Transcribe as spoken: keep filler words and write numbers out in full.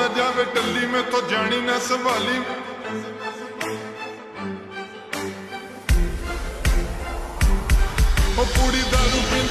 ना जावे टल्ली में तो जानी ना संभाली। ओ पूरी दारू